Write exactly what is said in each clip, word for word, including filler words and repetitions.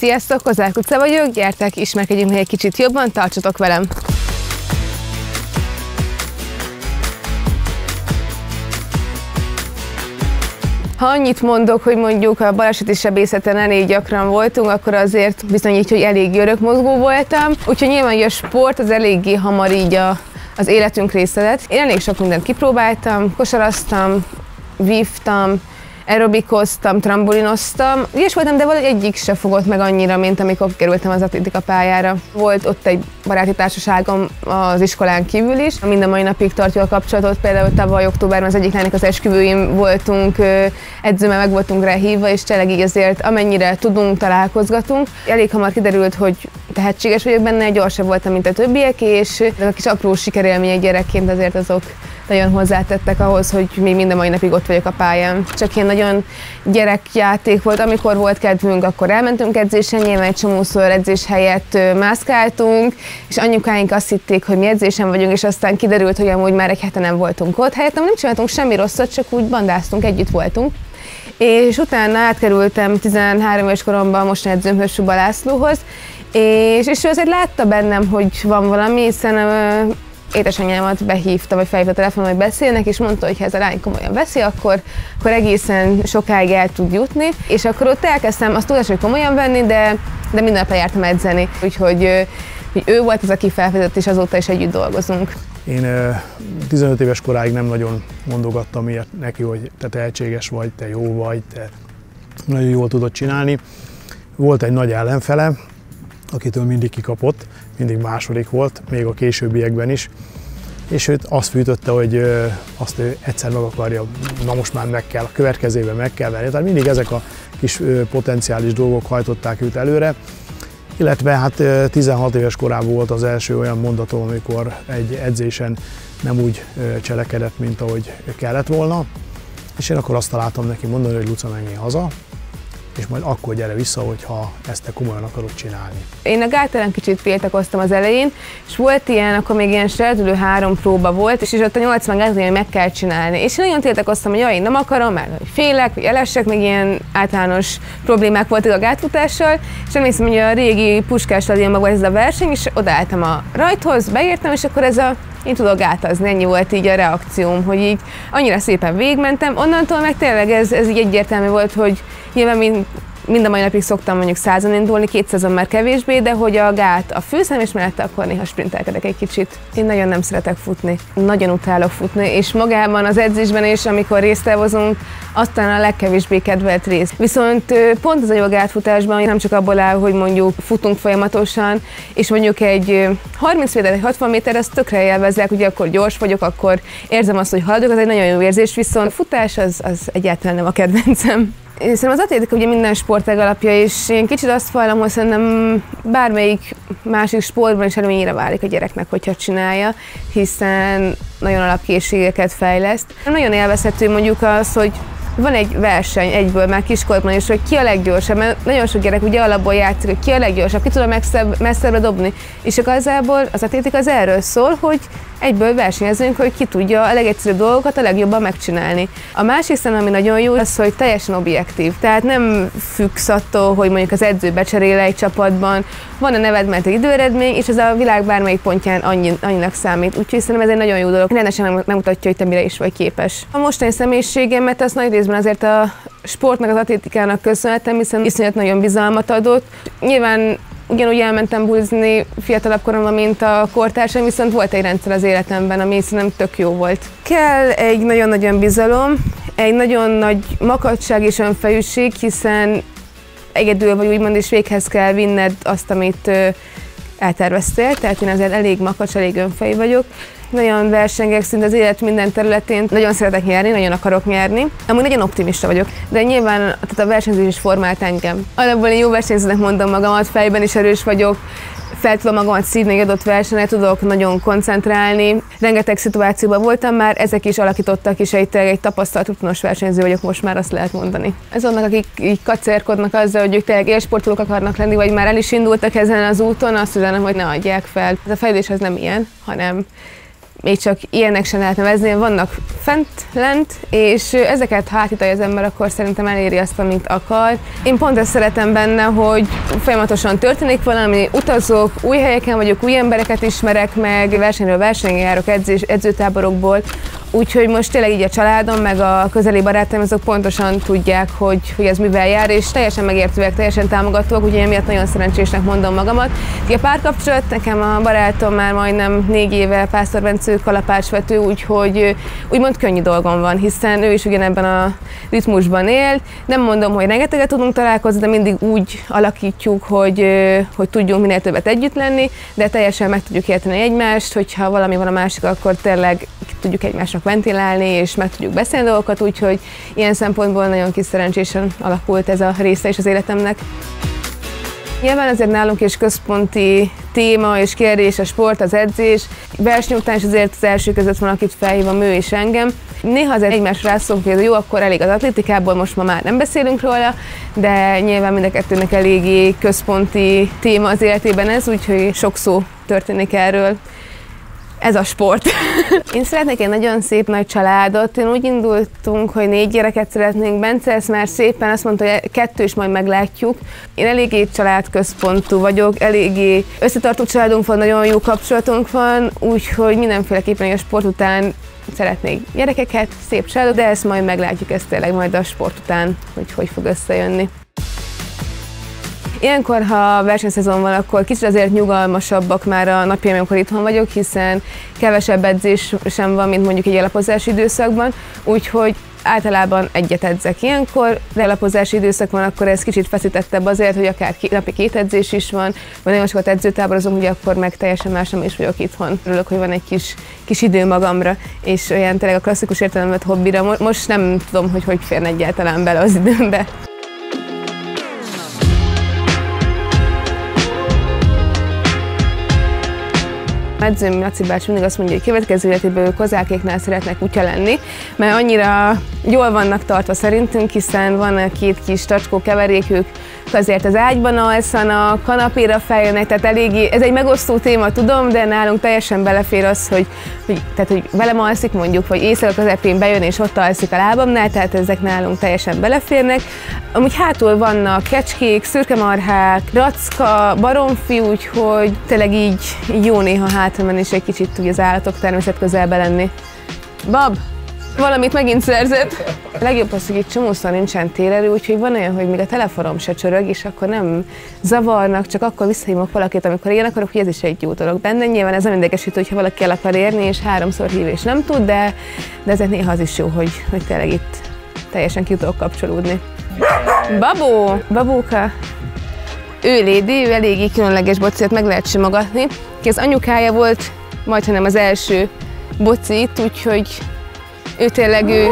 Sziasztok, Kozák utca vagyok, gyertek, ismerkedjünk meg egy kicsit jobban, tartsatok velem! Ha annyit mondok, hogy mondjuk a baleseti sebészeten elég gyakran voltunk, akkor azért bizonyítja, hogy elég örökmozgó voltam. Úgyhogy nyilván a sport az eléggé hamar így a, az életünk része lett. Én elég sok mindent kipróbáltam, kosaraztam, vívtam, aerobikoztam, trambulinoztam. Ügyes voltam, de valahogy egyik se fogott meg annyira, mint amikor kerültem az atlétika pályára. Volt ott egy baráti társaságom az iskolán kívül is. Minden mai napig tartja a kapcsolatot, például tavaly októberben az egyik lánynak az esküvőim voltunk, edzőmmel meg voltunk rá hívva, és tényleg így azért amennyire tudunk, találkozgatunk. Elég hamar kiderült, hogy tehetséges vagyok benne, gyorsabb voltam, mint a többiek, és a kis apró sikerélmények gyerekként azért azok nagyon hozzátettek ahhoz, hogy még minden mai napig ott vagyok a pályán. Csak ilyen nagyon gyerekjáték volt, amikor volt kedvünk, akkor elmentünk edzésen, nyilván egy csomószor edzés helyett mászkáltunk, és anyukáink azt hitték, hogy mi edzésen vagyunk, és aztán kiderült, hogy amúgy már egy hete nem voltunk ott. Helyettem nem csináltunk semmi rosszat, csak úgy bandáztunk, együtt voltunk. És utána átkerültem tizenhárom éves koromban a mostani edzőmhöz, Suba Lászlóhoz, és, és ő azért látta bennem, hogy van valami, hiszen édesanyámat behívta, vagy felhívta a telefonon, hogy beszélnek, és mondta, hogy ha ez a lány komolyan veszi, akkor, akkor egészen sokáig el tud jutni. És akkor ott elkezdtem azt tudás, hogy komolyan venni, de, de minden nap jártam edzeni. Úgyhogy hogy ő volt az, aki felfedett, és azóta is együtt dolgozunk. Én tizenöt éves koráig nem nagyon mondogattam ilyet neki, hogy te tehetséges vagy, te jó vagy, te nagyon jól tudod csinálni. Volt egy nagy ellenfele, akitől mindig kikapott, mindig második volt, még a későbbiekben is, és őt azt fűtötte, hogy azt ő egyszer meg akarja, na most már meg kell, a következőben meg kell venni. Tehát mindig ezek a kis potenciális dolgok hajtották őt előre, illetve hát tizenhat éves korában volt az első olyan mondatom, amikor egy edzésen nem úgy cselekedett, mint ahogy kellett volna, és én akkor azt találtam neki mondani, hogy Luca, menjél haza, és majd akkor gyere vissza, hogyha ezt te komolyan akarod csinálni. Én a gát ellen kicsit tiltakoztam az elején, és volt ilyen, akkor még ilyen serdülő három próba volt, és, és ott a nyolcvan gát, hogy meg kell csinálni. És én nagyon tiltakoztam, hogy jaj, én nem akarom, mert hogy félek, vagy elessek, még ilyen általános problémák voltak a gátfutással, és emlékszem, hogy a régi Puskás stadionban volt ez a verseny, és odaálltam a rajthoz, beértem, és akkor ez a én tudok gátazni, ennyi volt így a reakcióm, hogy így annyira szépen végigmentem. Onnantól meg tényleg ez, ez így egyértelmű volt, hogy nyilván mind, mind a mai napig szoktam mondjuk százon indulni, kétszázon már kevésbé, de hogy a gát a főszem, és mellette akkor néha sprintelkedek egy kicsit. Én nagyon nem szeretek futni, nagyon utálok futni, és magában az edzésben is, amikor résztvevozunk, aztán a legkevésbé kedvelt rész. Viszont pont az a jó gátfutásban nem csak abból áll, hogy mondjuk futunk folyamatosan, és mondjuk egy harminc méter, egy hatvan méter, azt tökre élvezek, ugye akkor gyors vagyok, akkor érzem azt, hogy haladok, az egy nagyon jó érzés, viszont a futás az, az egyáltalán nem a kedvencem. Szerintem az atlétika ugye minden sportág alapja, és én kicsit azt vallom, hogy szerintem bármelyik másik sportban is előnyére válik a gyereknek, hogyha csinálja, hiszen nagyon alapkészségeket fejleszt. Nagyon élvezhető mondjuk az, hogy van egy verseny egyből már kiskorban is, hogy ki a leggyorsabb, mert nagyon sok gyerek ugye alapból játszik, hogy ki a leggyorsabb, ki tud a messzebbre dobni, és igazából az atlétika az erről szól, hogy egyből versenyezünk, hogy ki tudja a legegyszerűbb dolgokat a legjobban megcsinálni. A másik szem, ami nagyon jó, az, hogy teljesen objektív. Tehát nem függsz attól, hogy mondjuk az edző becserél egy csapatban, van a neved, mert egy időeredmény, és ez a világ bármelyik pontján annyi, annyinak számít. Úgyhogy szerintem ez egy nagyon jó dolog. Rendesen megmutatja, hogy te mire is vagy képes. A mostani személyiségemet azt nagy részben azért a sportnak, az atlétikának köszönhetem, hiszen iszonyat nagyon bizalmat adott. Nyilván ugyanúgy elmentem bulizni fiatalabb koromban, mint a kortársaim, viszont volt egy rendszer az életemben, ami szerintem tök jó volt. Kell egy nagyon-nagyon bizalom, egy nagyon nagy makacság és önfejűség, hiszen egyedül vagy úgymond, és véghez kell vinned azt, amit elterveztél, tehát én azért elég makacs, elég önfejű vagyok. Nagyon versengek szinte az élet minden területén, nagyon szeretek nyerni, nagyon akarok nyerni. Amúgy nagyon optimista vagyok, de nyilván tehát a versenyzés is formált engem. Alapból én jó versenyzőnek mondom magamat, fejben is erős vagyok, fel tudom magamat szívni egy adott versenyre, tudok nagyon koncentrálni. Rengeteg szituációban voltam már, ezek is alakítottak, és egy, egy tapasztalt rutinos versenyző vagyok, most már azt lehet mondani. Ez annak, akik így kacérkodnak azzal, hogy ők tényleg élsportolók akarnak lenni, vagy már el is indultak ezen az úton, azt üzenem, hogy ne adják fel. Ez a fejlődés az nem ilyen, hanem még csak ilyenek sem lehet nevezni, vannak fent, lent, és ezeket ha átítja az ember, akkor szerintem eléri azt, amit akar. Én pont ezt szeretem benne, hogy folyamatosan történik valami, utazok, új helyeken vagyok, új embereket ismerek meg, versenyről versenyre járok, edzés, edzőtáborokból, úgyhogy most tényleg így a családom, meg a közeli barátaim, azok pontosan tudják, hogy, hogy ez mivel jár, és teljesen megértőek, teljesen támogatóak, úgyhogy emiatt nagyon szerencsésnek mondom magamat. A párkapcsolat, nekem a barátom már majdnem négy éve Pásztor Bence kalapácsvető, úgyhogy úgymond könnyű dolgom van, hiszen ő is ugyanebben a ritmusban él. Nem mondom, hogy rengeteget tudunk találkozni, de mindig úgy alakítjuk, hogy, hogy tudjunk minél többet együtt lenni, de teljesen meg tudjuk érteni egymást, hogyha valami van a másik, akkor tényleg tudjuk egymásnak ventilálni, és meg tudjuk beszélni dolgokat, úgyhogy ilyen szempontból nagyon kis szerencsésen alakult ez a része is az életemnek. Nyilván azért nálunk is központi téma és kérdés a sport, az edzés. Verseny után is azért az első között van, akit felhívom, ő és engem. Néha azért egymásra rászólunk, hogy jó, akkor elég az atlétikából, most ma már nem beszélünk róla, de nyilván mind a kettőnek eléggé központi téma az életében ez, úgyhogy sok szó történik erről. Ez a sport. Én szeretnék egy nagyon szép nagy családot. Én úgy indultunk, hogy négy gyereket szeretnénk. Bence ezt már szépen azt mondta, hogy kettő is majd meglátjuk. Én eléggé családközpontú vagyok, eléggé összetartó családunk van, nagyon jó kapcsolatunk van, úgyhogy mindenféleképpen a sport után szeretnék gyerekeket, szép családot, de ezt majd meglátjuk, ezt tényleg majd a sport után, hogy hogy fog összejönni. Ilyenkor, ha versenyszezon van, akkor kicsit azért nyugalmasabbak már a napjaim, amikor itthon vagyok, hiszen kevesebb edzés sem van, mint mondjuk egy alapozási időszakban, úgyhogy általában egyet edzek ilyenkor, de alapozási időszak van, akkor ez kicsit feszítettebb azért, hogy akár napi két edzés is van, vagy nagyon sokat edzőtáborozom, ugye akkor meg teljesen másom is vagyok itthon. Örülök, hogy van egy kis, kis idő magamra, és olyan tényleg a klasszikus értelemben hobbira. Most nem tudom, hogy hogy férne egyáltalán bele az időmbe. Edzőm Laci bácsi mindig azt mondja, hogy következő életében ők kozákéknál szeretnek kutya lenni, mert annyira jól vannak tartva szerintünk, hiszen van két kis tacskó keverékük, azért az ágyban alszanak, kanapéra feljönnek, tehát eléggé, ez egy megosztó téma, tudom, de nálunk teljesen belefér az, hogy, hogy, tehát, hogy velem alszik mondjuk, vagy éjszaka közepén bejön és ott alszik a lábamnál, tehát ezek nálunk teljesen beleférnek. Amúgy hátul vannak kecskék, szürkemarhák, racka, baromfi, úgyhogy tényleg így, így jó néha hátra menni, és egy kicsit úgy az állatok természet közelbe lenni. Bab! Valamit megint szerzett. A legjobb az, hogy itt csomószor nincsen térerő, úgyhogy van olyan, hogy még a telefonom se csörög, és akkor nem zavarnak, csak akkor visszahívok valakit, amikor én akarok, hogy ez is egy jó dolog benne. Nyilván ez nem idegesítő, hogyha valaki el akar érni, és háromszor hív és nem tud, de, de ezért néha az is jó, hogy, hogy tényleg itt teljesen ki tudok kapcsolódni. Babó! Babóka! Ő lédi, ő eléggé különleges bocit, meg lehet simogatni. Ki az anyukája volt, majdnem az első boci itt, úgyhogy ő tényleg ő...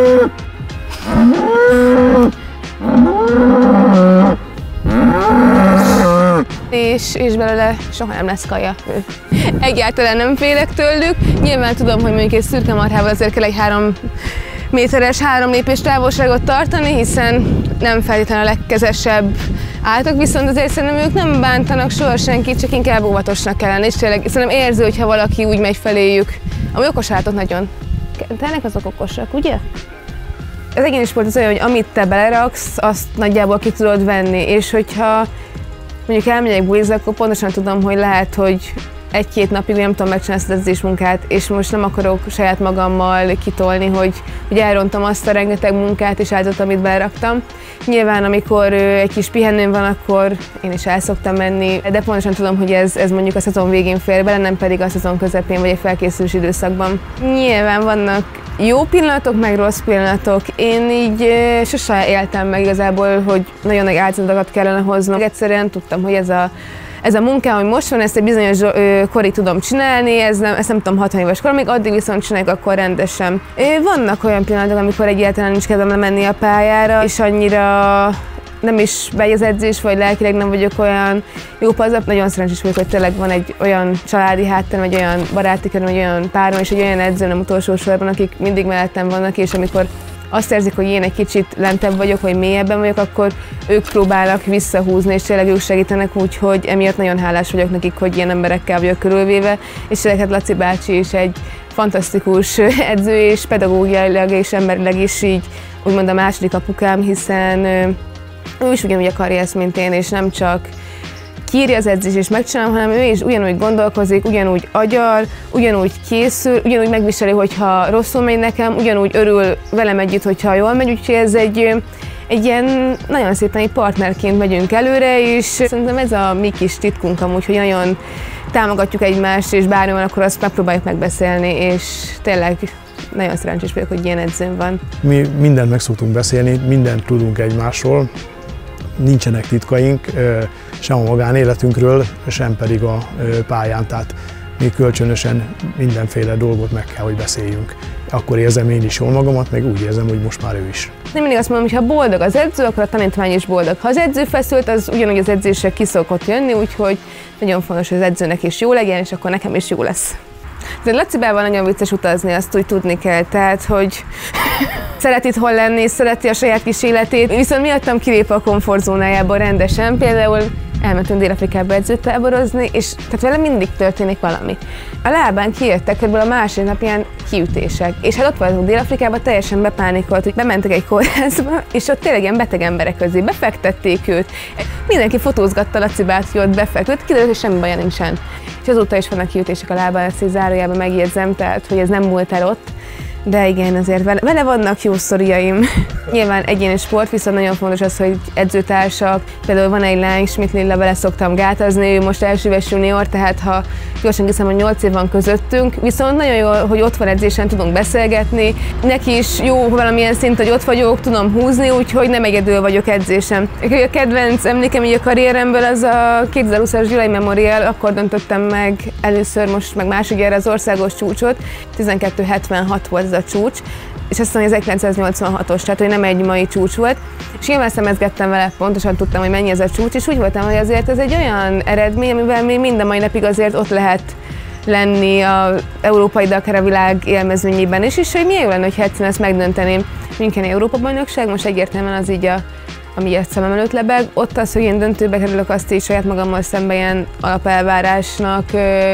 És, és belőle soha nem lesz kaja. Egyáltalán nem félek tőlük. Nyilván tudom, hogy mondjuk egy szürke marhával azért kell egy három méteres, három lépés távolságot tartani, hiszen nem feltétlenül a legkezesebb állatok, viszont azért szerintem ők nem bántanak soha senkit, csak inkább óvatosnak kell lenni, és tényleg szerintem érző, hogyha valaki úgy megy feléjük. Ami okos állatok nagyon. Tényleg azok okosak, ugye? Az egyéni sport az olyan, hogy amit te beleraksz, azt nagyjából ki tudod venni, és hogyha mondjuk elmegyek bulizni, akkor pontosan tudom, hogy lehet, hogy egy-két napig nem tudom megcsinálni az edzésmunkát, és most nem akarok saját magammal kitolni, hogy, hogy elrontom azt a rengeteg munkát és áldozat, amit beleraktam. Nyilván, amikor egy kis pihenőm van, akkor én is el szoktam menni, de pontosan tudom, hogy ez, ez mondjuk a szezon végén fér bele, nem pedig a szezon közepén vagy egy felkészülés időszakban. Nyilván vannak jó pillanatok, meg rossz pillanatok. Én így sose éltem meg igazából, hogy nagyon nagy áldozatokat kellene hoznom. Egyszerűen tudtam, hogy ez a Ez a munkám, hogy most van, ezt egy bizonyos korig tudom csinálni, ez nem, ezt nem tudom hatvan éves koromig, addig viszont csináljuk akkor rendesen. Vannak olyan pillanatok, amikor egyáltalán nincs kedvem lemenni a pályára, és annyira nem is megy az edzés, vagy lelkileg nem vagyok olyan jó pazap. Nagyon szerencsés vagyok, hogy tényleg van egy olyan családi hátterem, egy olyan baráti köröm, egy olyan párom, és egy olyan edzőm nem utolsó sorban, akik mindig mellettem vannak, és amikor azt érzik, hogy én egy kicsit lentebb vagyok, vagy mélyebben vagyok, akkor ők próbálnak visszahúzni, és tényleg ők segítenek, úgyhogy emiatt nagyon hálás vagyok nekik, hogy ilyen emberekkel vagyok körülvéve, és tényleg hát Laci bácsi is egy fantasztikus edző, és pedagógiailag és emberileg is így úgymond a második apukám, hiszen ő is ugyanúgy akarja ezt, mint én, és nem csak kiírja az edzés és megcsinálom, hanem ő is ugyanúgy gondolkozik, ugyanúgy agyal, ugyanúgy készül, ugyanúgy megviseli, hogyha rosszul megy nekem, ugyanúgy örül velem együtt, hogyha jól megy, úgyhogy ez egy, egy ilyen nagyon szépen egy partnerként megyünk előre, és szerintem ez a mi kis titkunk amúgy, hogy nagyon támogatjuk egymást, és bármi van, akkor azt megpróbáljuk megbeszélni, és tényleg nagyon szerencsés vagyok, hogy ilyen edzőm van. Mi mindent meg szoktunk beszélni, mindent tudunk egymásról, nincsenek titkaink, sem a magánéletünkről, sem pedig a pályán, tehát mi kölcsönösen mindenféle dolgot meg kell, hogy beszéljünk. Akkor érzem én is jól magamat, meg úgy érzem, hogy most már ő is. Nem mindig azt mondom, hogy ha boldog az edző, akkor a tanítvány is boldog. Ha az edző feszült, az ugyanúgy az edzésre ki szokott jönni, úgyhogy nagyon fontos, hogy az edzőnek is jó legyen, és akkor nekem is jó lesz. De Lacibával nagyon vicces utazni, azt úgy tudni kell, tehát, hogy szeret itthon lenni, szereti a saját kis életét, viszont miattam kilép a komfortzónájából rendesen, például elmentünk Dél-Afrikába edzőtáborozni, és tehát vele mindig történik valami. A lábán kijöttek, kb. A második nap ilyen kiütések, és hát ott voltunk Dél-Afrikában, teljesen bepánikolt, hogy bementek egy kórházba, és ott tényleg ilyen beteg emberek közé befektették őt. Mindenki fotózgatta Lacibát, hogy ott befeküdt, kiderült, hogy semmi baja nincsen. És azóta is vannak kiütések a lábán, ezt így zárójában megjegyzem, tehát hogy ez nem múlt el ott. De igen, azért vele, vele vannak jó sztoriaim. Nyilván egyéni sport, viszont nagyon fontos az, hogy edzőtársak. Például van egy lány, Schmidt Lilla, vele szoktam gátazni, ő most elsőves junior, tehát ha gyorsan hiszem, hogy nyolc év van közöttünk, viszont nagyon jó, hogy ott van edzésen, tudunk beszélgetni. Neki is jó valamilyen szint, hogy ott vagyok, tudom húzni, úgyhogy nem egyedül vagyok edzésen. A kedvenc emlékem így a karrieremből az a kétezer-húszas Gyulai Memorial, akkor döntöttem meg először, most meg másodjára az országos csúcsot. tizenkettő hetvenhat volt a csúcs, és azt mondom, hogy ezerkilencszáznyolcvanhatos, tehát hogy nem egy mai csúcs volt. És nyilván szemezgettem vele, pontosan tudtam, hogy mennyi ez a csúcs, és úgy voltam, hogy azért ez egy olyan eredmény, amivel még minden mai napig azért ott lehet lenni az európai, de akár a világ élmezőnyében is, és hogy milyen jó lenne, hogyha egyszerűen ezt megdönteném. Minken Európa-bajnokság, most egyértelműen az így a ami a szemem előtt lebeg. Ott az, hogy én döntőbe kerülök, azt így saját magammal szemben ilyen alapelvárásnak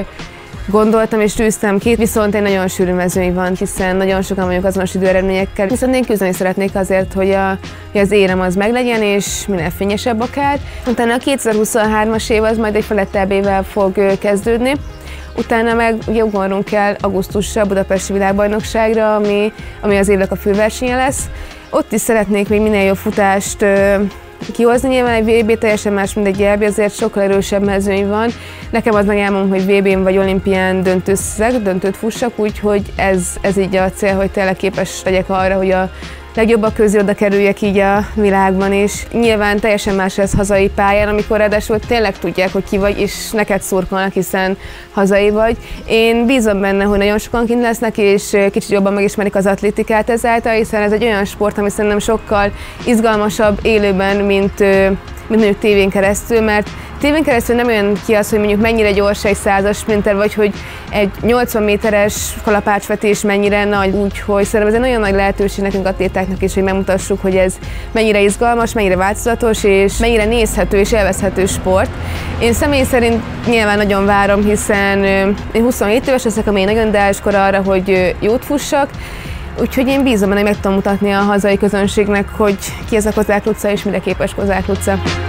gondoltam és tűztem ki, viszont egy nagyon sűrű mezőny van, hiszen nagyon sokan vagyunk azonos időeredményekkel, viszont én küzdeni szeretnék azért, hogy, a, hogy az érem az meglegyen, és minél fényesebb akár. Utána a kétezer-huszonhármas év az majd egy felettebb évvel fog kezdődni. Utána meg ugye ugornunk kell augusztusra a Budapesti Világbajnokságra, ami, ami az évnek a főversenye lesz. Ott is szeretnék még minél jobb futást kihozni, nyilván egy vé bé teljesen más, mint egy é bé, azért sokkal erősebb mezőny van. Nekem az meg elmondom, hogy vé bén vagy olimpián döntőszeg, döntőt fussak, úgyhogy ez, ez így a cél, hogy tényleg képes legyek arra, hogy a legjobbak közé oda kerüljek így a világban, és nyilván teljesen más ez hazai pályán, amikor ráadásul tényleg tudják, hogy ki vagy, és neked szurkolnak, hiszen hazai vagy. Én bízom benne, hogy nagyon sokan kint lesznek, és kicsit jobban megismerik az atlétikát ezáltal, hiszen ez egy olyan sport, ami szerintem sokkal izgalmasabb élőben, mint, mint mondjuk tévén keresztül, mert tévén keresztül nem olyan ki az, hogy mondjuk mennyire gyors egy százas sprinter, vagy hogy egy nyolcvan méteres kalapácsvetés mennyire nagy, úgyhogy szerintem ez egy nagyon nagy lehetőség nekünk atlétáknak is, hogy megmutassuk, hogy ez mennyire izgalmas, mennyire változatos, és mennyire nézhető és élvezhető sport. Én személy szerint nyilván nagyon várom, hiszen én huszonhét éves leszek, ami nagyon ideális kor arra, hogy jót fussak, úgyhogy én bízom benne, hogy meg tudom mutatni a hazai közönségnek, hogy ki ez a Kozák utca és mire képes Kozák utca.